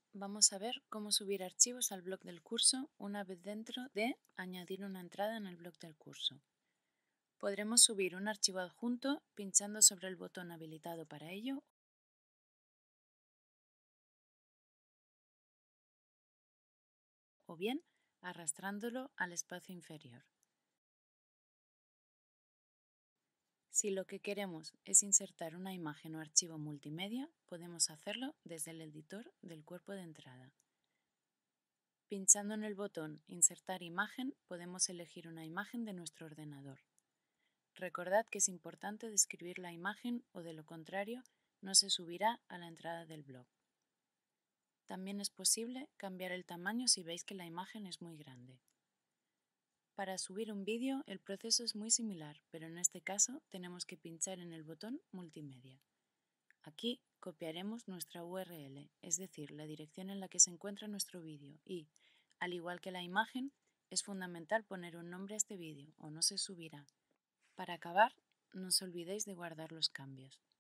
Vamos a ver cómo subir archivos al blog del curso una vez dentro de añadir una entrada en el blog del curso. Podremos subir un archivo adjunto pinchando sobre el botón habilitado para ello o bien arrastrándolo al espacio inferior. Si lo que queremos es insertar una imagen o archivo multimedia, podemos hacerlo desde el editor del cuerpo de entrada. Pinchando en el botón Insertar imagen, podemos elegir una imagen de nuestro ordenador. Recordad que es importante describir la imagen o de lo contrario no se subirá a la entrada del blog. También es posible cambiar el tamaño si veis que la imagen es muy grande. Para subir un vídeo el proceso es muy similar, pero en este caso tenemos que pinchar en el botón Multimedia. Aquí copiaremos nuestra URL, es decir, la dirección en la que se encuentra nuestro vídeo y, al igual que la imagen, es fundamental poner un nombre a este vídeo o no se subirá. Para acabar, no os olvidéis de guardar los cambios.